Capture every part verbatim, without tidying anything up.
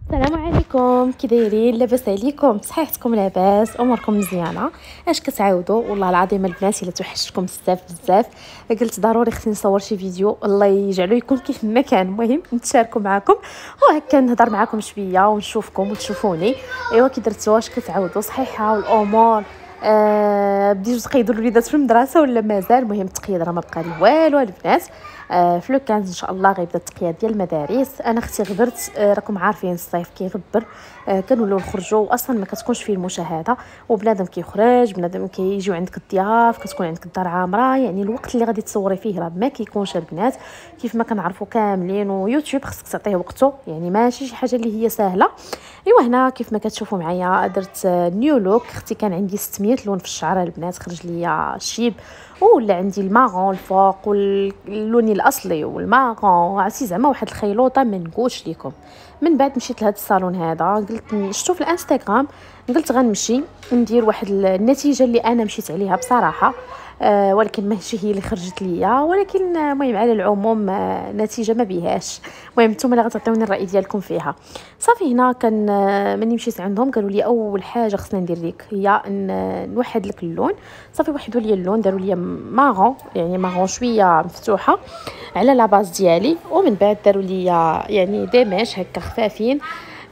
السلام عليكم، كي دايرين؟ لاباس عليكم؟ صحيحتكم لاباس؟ اموركم مزيانه؟ اش كتعاودوا؟ والله العظيم البنات الا توحشتكم بزاف بزاف قلت ضروري خصني نصور شي فيديو الله يجعلو يكون كيف ما كان. المهم نتشاركوا معكم وهكا نهضر معكم شويه ونشوفكم وتشوفوني. ايوا كي درتوا اش كتعاودوا؟ صحيحه والامور آه بديتو تقيدوا الوليدات في المدرسه ولا مازال؟ المهم التقييد راه ما بقى لي والو البنات. آه في لو كان ان شاء الله غيبدا التقييد ديال المدارس. انا اختي غبرت، آه راكم عارفين الصيف كيغبر، آه كنولوا نخرجوا اصلا ما كتكونش فيه المشاهده وبنادم كيخرج بنادم كيجيو عندك الضياف، كتكون عندك الدار عامره، يعني الوقت اللي غادي تصوري فيه راه ما كيكونش البنات كيف ما كنعرفوا كاملين. ويوتيوب خصك تعطيه وقته، يعني ماشي شي حاجه اللي هي سهله. ايوا هنا كيف ما كتشوفوا معايا درت نيو لوك. اختي كان عندي ستمية لون في الشعر البنات، خرج ليا شيب ولا عندي الماغون الفوق واللون الاصلي والماغون، عرفتي زعما واحد الخيلوطه ما نقولش لكم. من بعد مشيت لهذا الصالون هذا، قلت شفتو في الانستغرام قلت غنمشي ندير واحد النتيجه اللي انا مشيت عليها بصراحه. آه ولكن ماشي هي اللي خرجت ليا، ولكن المهم على العموم آه نتيجه ما بيهاش. المهم نتوما اللي غتعطيوني الراي ديالكم فيها. صافي هنا كان آه مني مشيت عندهم قالوا لي اول حاجه خصنا ندير لك هي نوحد لك اللون. صافي وحدوا لي اللون، داروا لي ماغون يعني ماغون شويه مفتوحه على لا باز ديالي، ومن بعد داروا لي يعني ديماش هكا خفافين.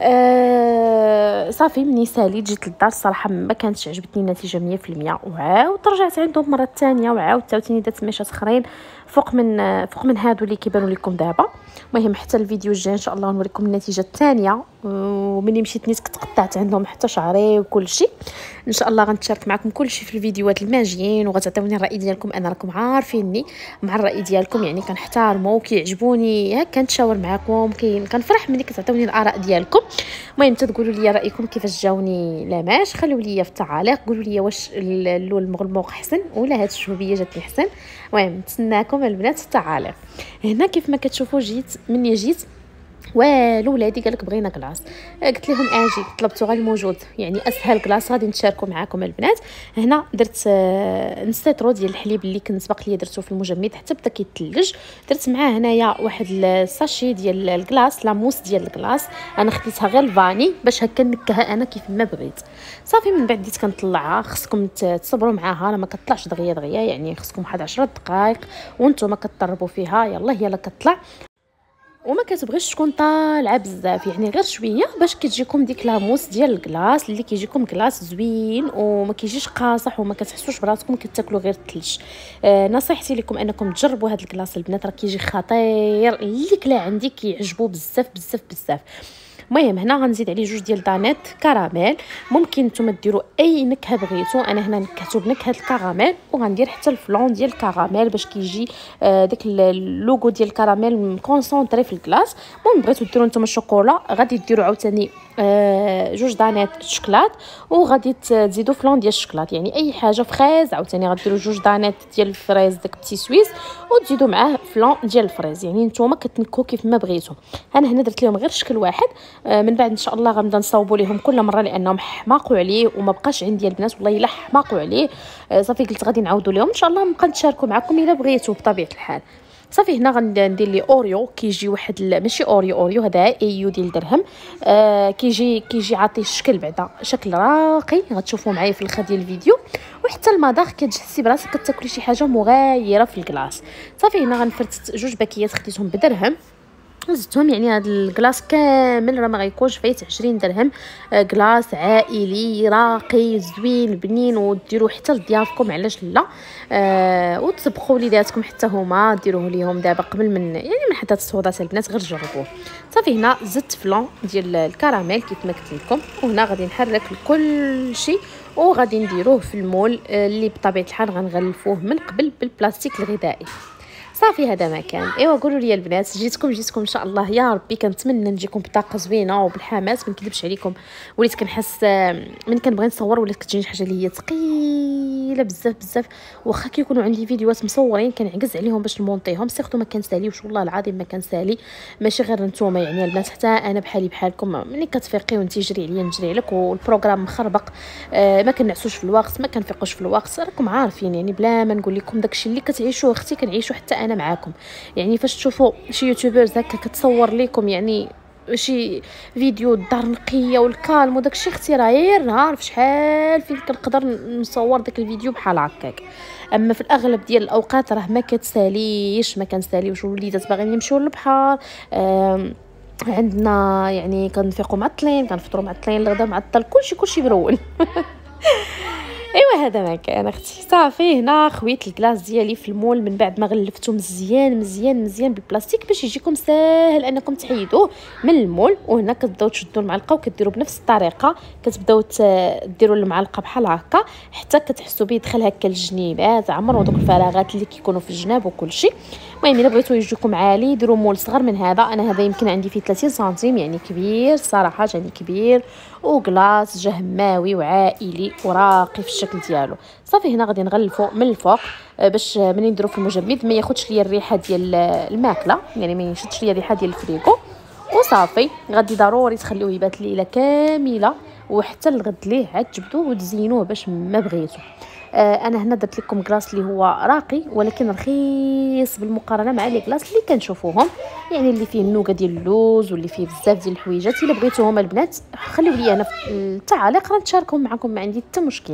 أه صافي مني ساليت جيت للدار الصراحه ما كانتش عجبتني النتيجه مية في المية، وعاود رجعت عندهم مره ثانيه وعاود عاوتاني درت ميشات اخرين فوق من فوق من هادو اللي كيبانوا لكم دابا. المهم حتى الفيديو الجاي ان شاء الله نوريكم النتيجه الثانيه. ومني مشيت نيت تقطعت عندهم حتى شعري وكل شيء. ان شاء الله غنتشارك معكم كل شيء في الفيديوهات الماجيين وغتعطيوني الراي ديالكم. انا راكم عارفيني مع الراي ديالكم، يعني كنحترمو وكيعجبوني هكا نتشاور معكم، كاين كنفرح ملي كتعطيوني الاراء ديالكم. المهم تقولوا لي رايكم كيفاش جاوني لا ماش، خلوا لي في التعاليق قولوا لي واش اللون المغلموق احسن ولا هاد الشهوبيه جاتني احسن. المهم نتسناكم البنات في التعاليق. هنا كيف ما كتشوفوا جيت مني جيت والو ولادي قالك بغينا كلاص، قلت لهم اجي طلبتو غير الموجود، يعني اسهل كلاص غادي نتشاركوا معكم البنات. هنا درت نسيترو ديال الحليب اللي كنت سبق لي درتو في المجمد حتى بدا كيتلج. درت معاه هنايا واحد الساشي ديال الكلاص لاموس ديال الكلاص، انا خديتها غير الفاني باش هكا نكها انا كيف ما بغيت. صافي من بعد بديت كنطلعها، خصكم تصبروا معاها راه ما كطلعش دغيا دغيا، يعني خصكم واحد عشرة دقائق وانتم كتطربوا فيها يلا هي لا كطلع. وما كتبغيش تكون طالعه بزاف، يعني غير شويه باش كتجيكم ديك لاموس ديال الكلاص اللي كيجيكم كلاص زوين وما كيجيش قاصح وما كتحسوش براسكم كتاكلوا غير الثلج. آه نصيحتي لكم انكم تجربوا هذا الكلاص البنات، راه كيجي خطير اللي كلا عندي كيعجبوا بزاف بزاف بزاف. المهم هنا غنزيد عليه جوج ديال دانيت كراميل، ممكن نتوما ديروا اي نكهه بغيتو، انا هنا نكهتو بنكهه الكراميل وغندير حتى الفلون ديال الكراميل باش كيجي آه داك اللوغو ديال الكراميل كونسونطري في الكلاص. المهم بغيتو ديروا نتوما الشوكولا غادي ديروا عاوتاني آه جوج دانيت شكلاط وغادي تزيدوا فلون ديال الشكلاط، يعني اي حاجه فريز عاوتاني غديروا جوج دانيت ديال الفريز داك بتي سويس وتزيدوا معاه فلون ديال الفريز، يعني نتوما كتنكو كيف ما بغيتو. انا هنا درت لهم غير شكل واحد. آه من بعد ان شاء الله غنبدا نصاوبوا لهم كل مره لانهم حماقوا عليه وما بقاش عندي البنات والله الا حماقوا عليه. آه صافي قلت غادي نعاودوا لهم ان شاء الله نبقى نشاركوا معكم الا بغيتو بطبيعه الحال. صافي هنا غندير لي اوريو، كيجي واحد ماشي اوريو اوريو هذا ايو ديال درهم. آه كيجي كيجي عاطي الشكل بعدا شكل راقي غتشوفوا معايا في الاخر ديال الفيديو. وحتى المذاق كتحسي براسك كتاكلي شي حاجه مغايره في الكلاص. صافي هنا غنفرت جوج باكيات خديتهم بدرهم زدتهم، يعني هذا الكلاص كامل راه ما غيكونش فايت عشرين درهم. كلاص عائلي راقي زوين بنين وديروا حتى لضيافكم علاش لا. آه وتسبخوا وليداتكم حتى هما ديروه ليهم دابا قبل من يعني من حدات الصوصات البنات غير جربوه. صافي هنا زدت فلون ديال الكراميل كيف ما قلت لكم، وهنا غادي نحرك كل شيء وغادي نديروه في المول اللي بطبيعه الحال غنغلفوه من قبل بالبلاستيك الغذائي. صافي هذا ما كان. ايوا قولوا لي البنات جيتكم جيتكم ان شاء الله يا ربي، كنتمنى نجيكم بطاقه زوينه وبالحماس ما نكذبش عليكم. وليت كنحس من كنبغي نصور ولات كتجيني حاجه اللي هي ثقيله بزاف بزاف، واخا كيكونوا عندي فيديوهات مصورين كنعكز عليهم باش نمونطيهم سيرتو ما كنساليوش والله العظيم ما كنسالي. ماشي غير نتوما يعني البنات حتى انا بحالي بحالكم ملي كتفيقي وانت يجري عليا نجري عليك والبروغرام مخربق. آه ما كنعسوش في الوقت ما كنفيقوش في الوقت، راكم عارفين يعني بلا ما نقول لكم داكشي اللي كتعيشوه اختي كنعيشو حتى انا معاكم. يعني فاش تشوفوا شي يوتيوبرز هكا كتصور لكم يعني شي فيديو الدار نقيه والكالم وداك الشيء اختي راه غير نهار في شحال فين كنقدر نصور داك الفيديو بحال هكاك. اما في الاغلب ديال الاوقات راه ما كتساليش ما كنساليوش الوليدات باغيين يمشيو للبحر. عندنا يعني كنفيقوا معطلين كنفطروا معطلين الغدا معطل كلشي كلشي مرول. ايوا هذا ما كان اختي. صافي هنا خويت الكلاص ديالي في المول من بعد ما غلفتو مزيان مزيان مزيان بالبلاستيك باش يجيكم ساهل انكم تحيدوه من المول. وهنا كتبداو تشدوا المعلقه وكديروا بنفس الطريقه كتبداو ديروا المعلقه بحال هكا حتى كتحسوا به يدخل هكا الجنيبات عمروا دوك الفراغات اللي كيكونوا في الجناب وكلشي. المهم الا بغيتو يجيكم عالي ديروا مول صغر من هذا. انا هذا يمكن عندي فيه ثلاثين سنتيم يعني كبير صراحه يعني كبير وكلاص جهماوي وعائلي وراقي في الشكل ديالو. صافي هنا غادي نغلفو من الفوق باش منين نديرو في المجمد ما ياخذش ليا الريحه ديال الماكله يعني ما يشدش ليا الريحه ديال الفريكو. وصافي غادي ضروري تخليوه يبات ليله كامله وحتى الغد ليه عاد تجبدوه وتزينوه باش ما بغيتو. آه انا هنا درت لكم كلاص اللي هو راقي ولكن رخيص بالمقارنه مع لي كلاص اللي كنشوفوهم يعني اللي فيه النوكه ديال اللوز واللي فيه بزاف ديال الحويجات. الا بغيتوهم البنات خليو لي انا في التعاليق غنشاركهم معكم ما عندي حتى مشكل.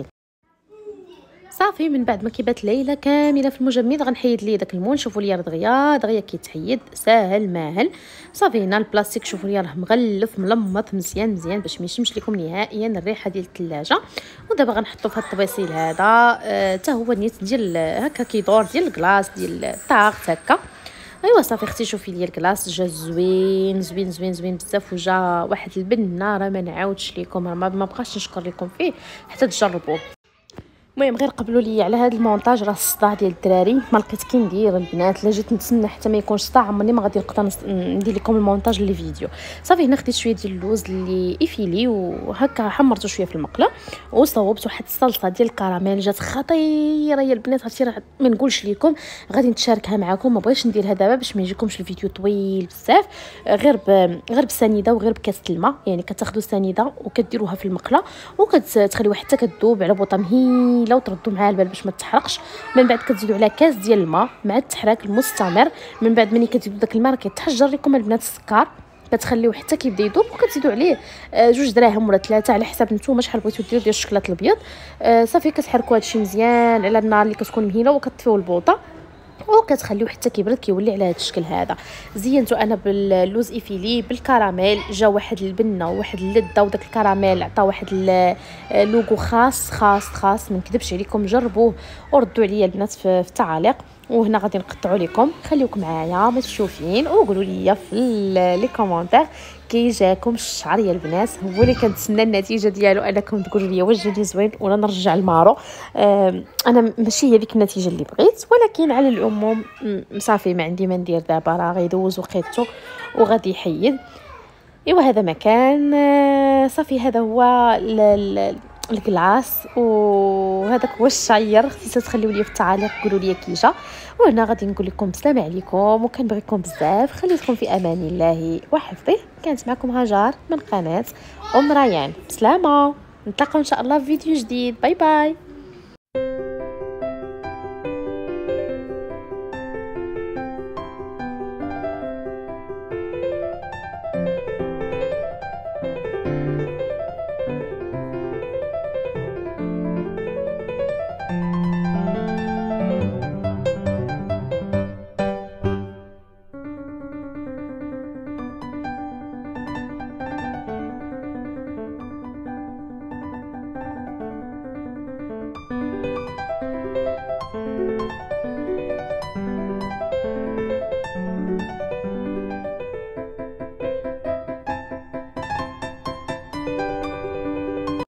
صافي من بعد ما كيبات ليله كامله في المجمد غنحيد ليه داك المول. شوفوا لي راه دغيا دغيا كيتحيد ساهل ماهل. صافي هنا البلاستيك شوفوا لي راه مغلف ملمط مزيان مزيان باش ما يشمش لكم نهائيا الريحه ديال الثلاجه. ودابا غنحطو في هاد الطبيصيل هذا حتى آه هو نيت ديال هكا كيدور ديال الكلاص ديال الطاغط هكا. ايوا صافي اختي شوفي لي الكلاص جا زوين زوين زوين زوين بزاف وجا واحد البنه راه ما نعاودش لكم ما بقاش نشكر لكم فيه حتى تجربوه. المهم غير قبلوا لي على هذا المونتاج راه الصداع ديال الدراري ما لقيت كي ندير البنات. لا جيت نتسنى حتى ما يكونش صداع عمرني ما غادي نقدر ندير لكم المونتاج لي فيديو. صافي هنا خديت شويه ديال اللوز اللي ايفيلي وهكا حمرته شويه في المقله وصوبت واحد الصلصه ديال الكراميل جات خطيره يا البنات. عرفتي راه ما نقولش لكم غادي نتشاركها معكم ما بغيتش نديرها دابا باش ما يجيكمش الفيديو طويل بزاف. غير ب... غير بسنيده وغير بكاس الماء يعني كتاخذوا سنيده وكديروها في المقله وكتخليوها حتى كتذوب على بوطه مهيله وتردوا معها البال باش ما تحرقش. من بعد كتزيدوا على كاس ديال الماء مع التحراك المستمر. من بعد ملي كتزيدوا داك الماء كيتحجر لكم البنات السكر كتخليوه حتى كيبدا يذوب وكتزيدوا عليه جوج دراهم ولا ثلاثه على حساب نتوما شحال بغيتو ديروا ديال الشكلاط الابيض. صافي كتحركوا هادشي مزيان على النار اللي كتكون مهيله وكتطفيو البوطه وكتخليوه حتى كيبرد كيولي على هذا الشكل هذا. زينته انا باللوز ايفيلي بالكراميل جا واحد البنه وواحد اللذه وداك الكراميل عطى واحد اللوغو خاص خاص خاص ما نكذبش عليكم. جربوه وردوا عليا البنات في التعاليق. وهنا غادي نقطعوا لكم خليكم معايا متشوفين وقولوا لي في لي كومونتير كي جاكم الشعر يا البنات. هو اللي كنتسنى النتيجه ديالو انكم تقولوا لي واش جاني زوين ولا نرجع المارو. انا ماشي هي ديك النتيجه اللي بغيت ولكن على العموم صافي ما عندي ما ندير دابا راه غيدوز وقيتو وغادي يحيد. ايوا هذا مكان صافي هذا هو الكلاص وهذاك هو الشعير. اختي تخليو لي في التعاليق قولوا لي كي جا. وهنا غادي نقول لكم السلام عليكم وكنبغيكم بزاف. خليكم في امان الله وحفظه. كانت معكم هاجر من قناه ام ريان. بسلامه نتلاقاو ان شاء الله في فيديو جديد. باي باي.